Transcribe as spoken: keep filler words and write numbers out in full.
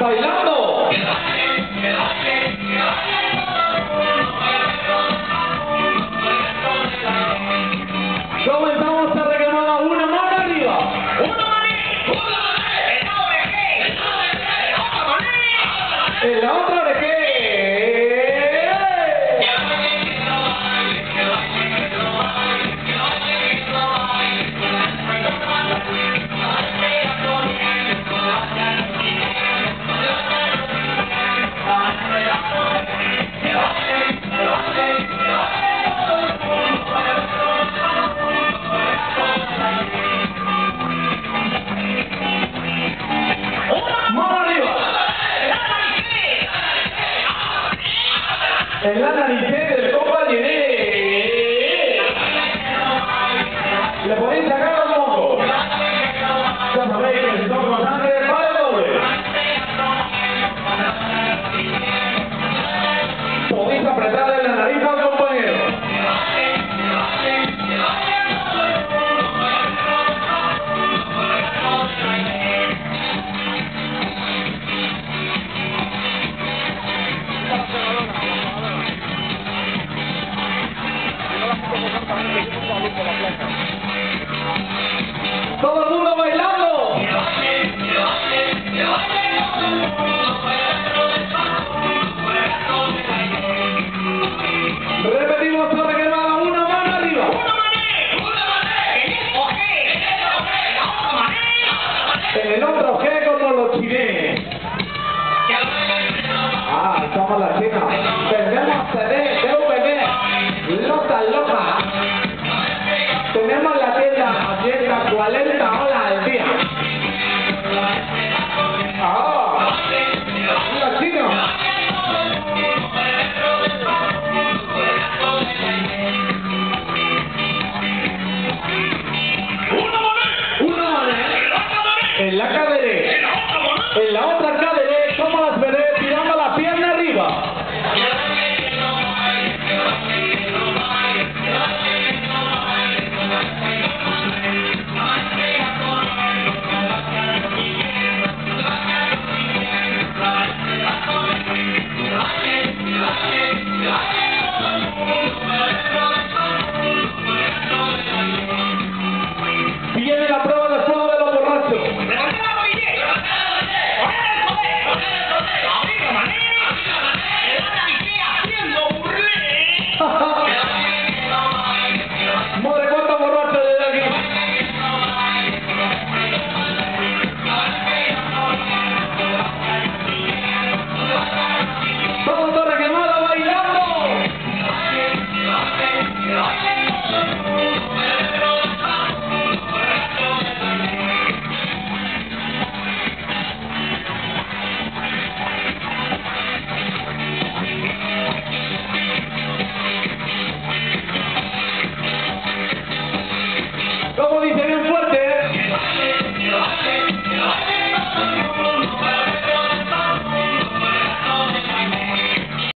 bailando. Comenzamos a reclamar una mano arriba. Una maní, una maní, el lado de qué, el lado de qué, el otro maní. ¿En la otra de qué? En la nariz del compañero. Le podéis sacar los mocos. Ya sabéis que si son con sangre, vale doble. Podéis apretarle la nariz al compañero. Todo el mundo bailando. Repetimos para que va una mano arriba. Una maní, una maní, el otro qué, el otro qué, el otro maní. En el otro G como los chineses. Ah, estamos la China. Tenemos C D, D V D, Loca Loca. Tenemos la tienda abierta cuarenta horas al día. Ah, la China. Una maní, Una mano el otro maní, en la cadera, el otro maní. en la otra cadera.